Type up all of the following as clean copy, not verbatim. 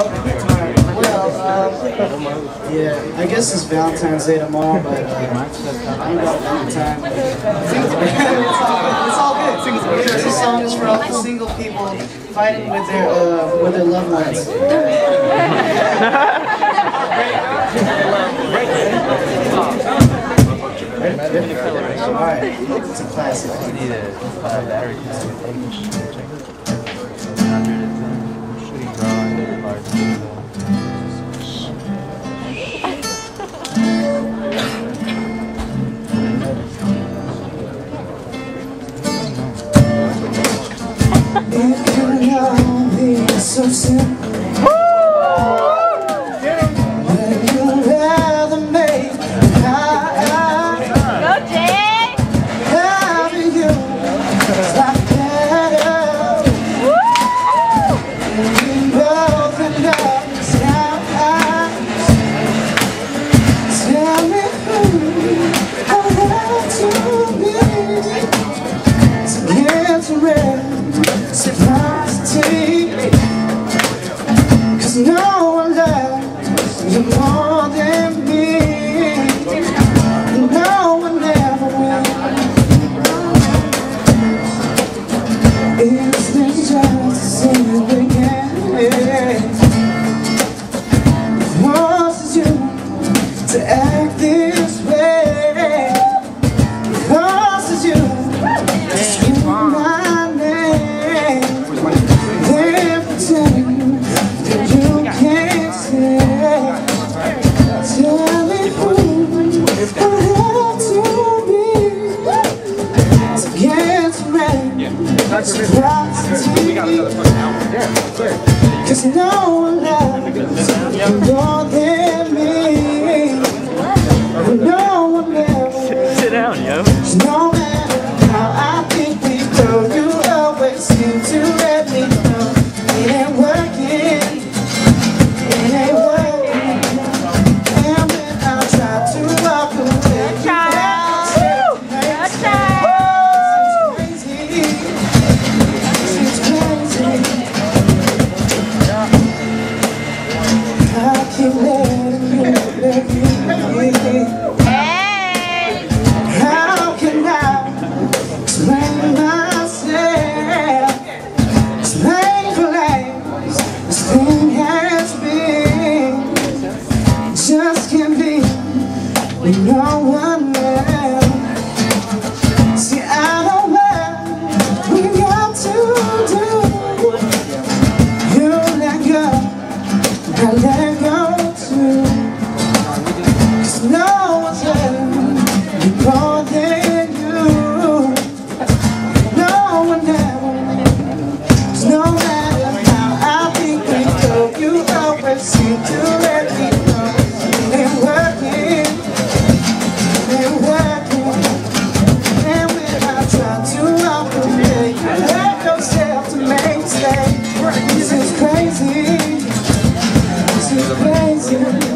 Yeah, I guess it's Valentine's Day tomorrow, but I'm about Valentine. It's all good. This song is for all the single people fighting with their loved ones. Alright, it's a classic. It could all be so simple, but you'd rather make it high. Go, Jay! Having you is like better. And we both understand. Tell me who I have to be to get to rest. Surprise to take me, 'cause no one loves you more than me. No one ever will. Is this just the beginning? Forces you to act this way. Forces you to scream my name. They're pretending that you can't say. Tell me who I have to be to get ready. Surprise to me, 'cause no one loves you more than me. No one ever. Sit down, yo. No matter how I think we go, you always seem to let me know it ain't working. It ain't working. And when I try to walk away, you how can I explain myself? Explain for life, this thing has been. Just can't be with no one else. See, I know what we got to do. You let go, I let go too. 'Cause no one's ever more than you. No one ever. 'Cause no matter how I think we go, you always seem to let me know it ain't working. It ain't working. And when I try to walk away, you hurt yourself to make mistakes. This is crazy. This is crazy.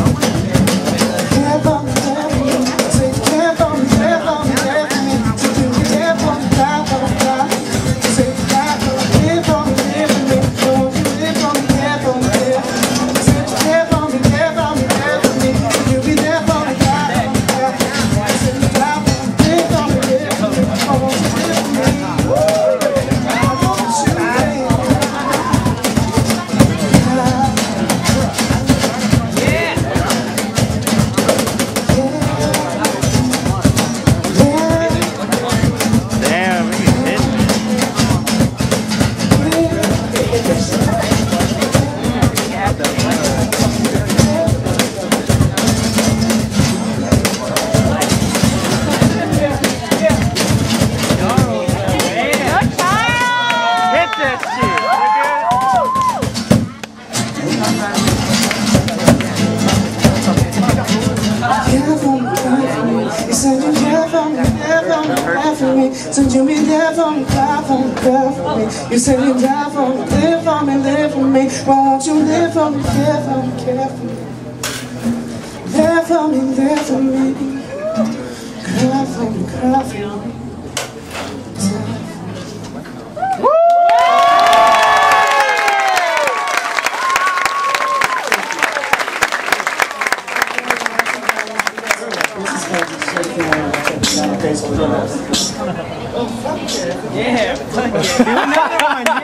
So you be there for me, cry for me, cry for me. You said you die for me, live for me, live for me. Why won't you live for me, care for me, care for me? There for me, there for me. Cry for me, cry for me. Okay, so we're doing this. Yeah, do another one.